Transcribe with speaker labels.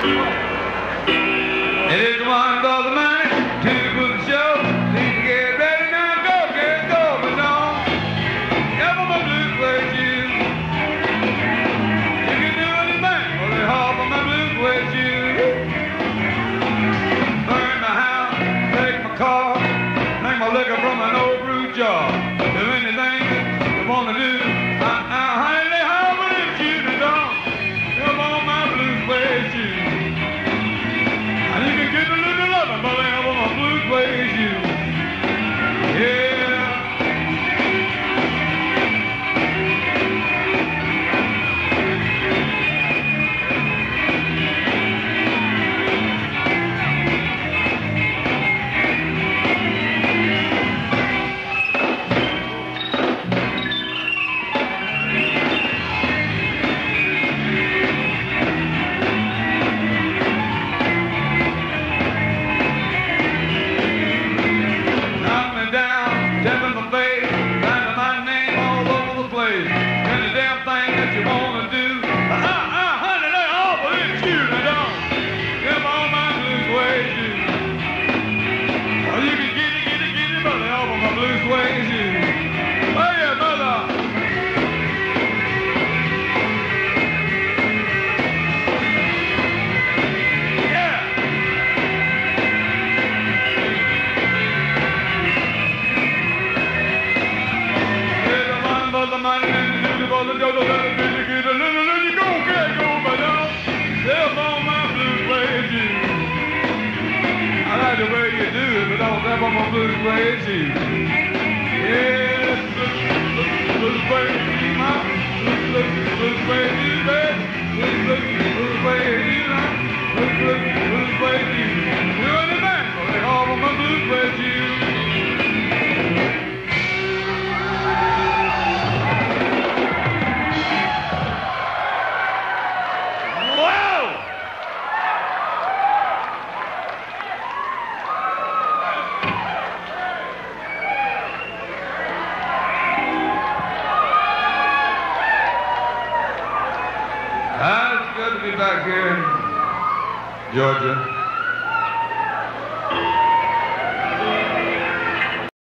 Speaker 1: It is one for the money, two for the show. Please get ready now, go, get go, but don't ever my blues with you. You can do anything for the half of my blues with you. Burn my house, take my car, drink my liquor from an old brew jar. Do anything you want to do. Honey, they hard with you, they don't come on my blues with you. And you can give a little loving, but they have on my blues with you. Yeah. The way you do it, but don't step on my blues way too. Yeah, blues way you, my blues way you, baby. Blues way you, blues way you. Do anything for the half of my blues way too. It's good to be back here in Georgia.